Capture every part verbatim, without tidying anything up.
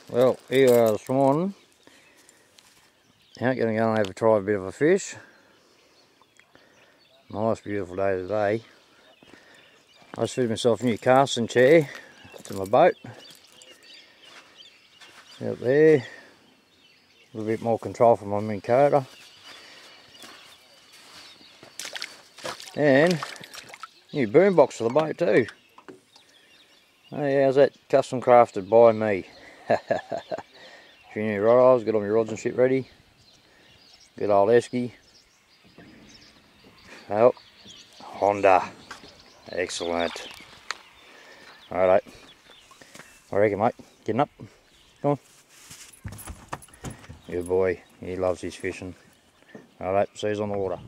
Well, here we are this morning. Out going to go and have a try a bit of a fish. Nice beautiful day today. I just fitted myself a new casting chair to my boat. Out there. A little bit more control from my Minn Kota. And new boom box for the boat too. Oh yeah, how's that? Custom crafted by me. If you're new rods, get all your rods and shit ready. Good old Esky. Oh, Honda. Excellent. Alright. I reckon, mate. Getting up. Come on. Good boy. He loves his fishing. Alright, see you on the water.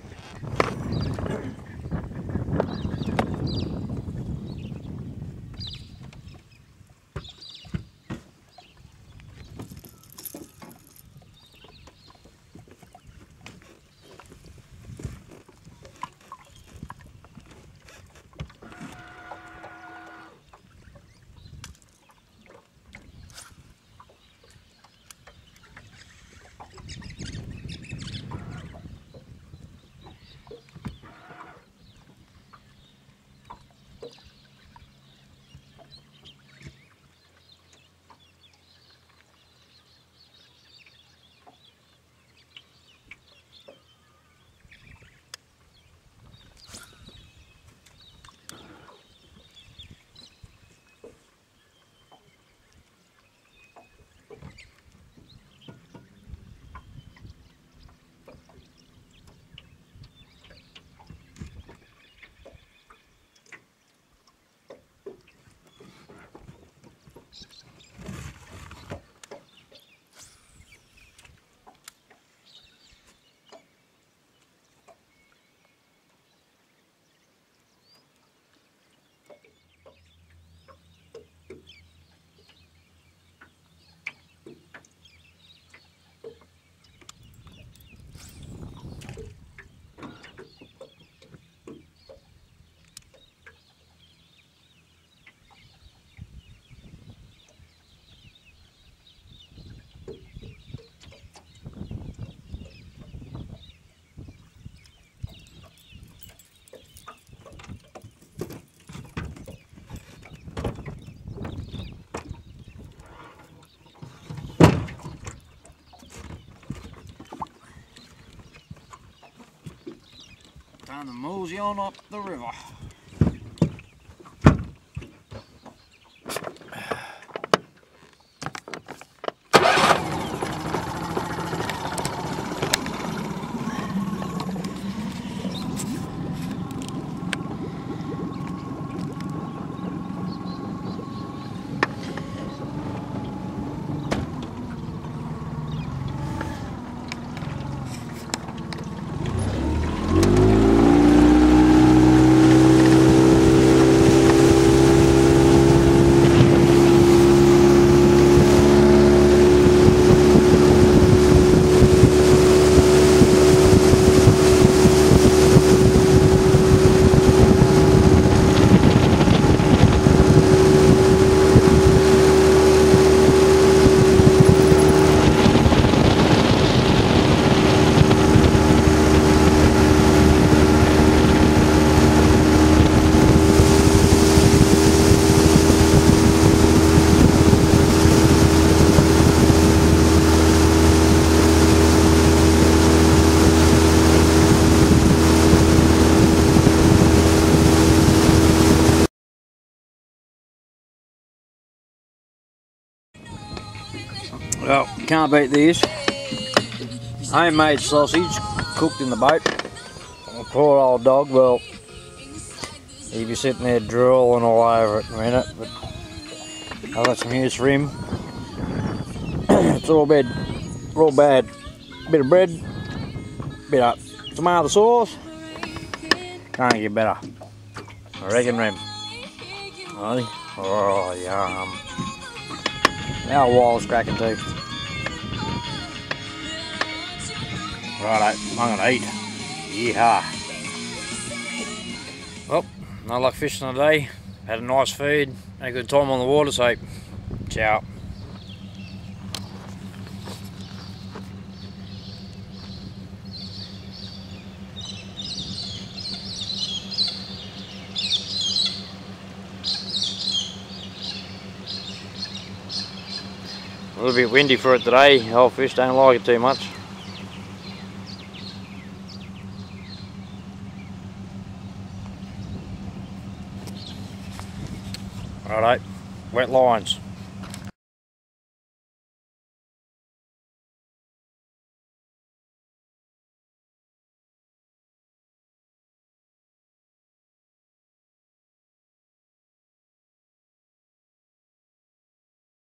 Time to mosey on up the river. Well, can't beat this. Homemade sausage cooked in the boat. A poor old dog, well, he'd be sitting there drooling all over it in a minute, but I've got some use for him. It's all bad, all bad. Bit of bread, bit of tomato sauce. Can't get better. I reckon, Rem. Righty. Oh, yum. Our wild's cracking too. Righto, I'm gonna eat. Yeehaw. Well, no luck fishing today. Had a nice feed, had a good time on the water, so ciao. A little bit windy for it today. Old fish don't like it too much. Righto, wet lines.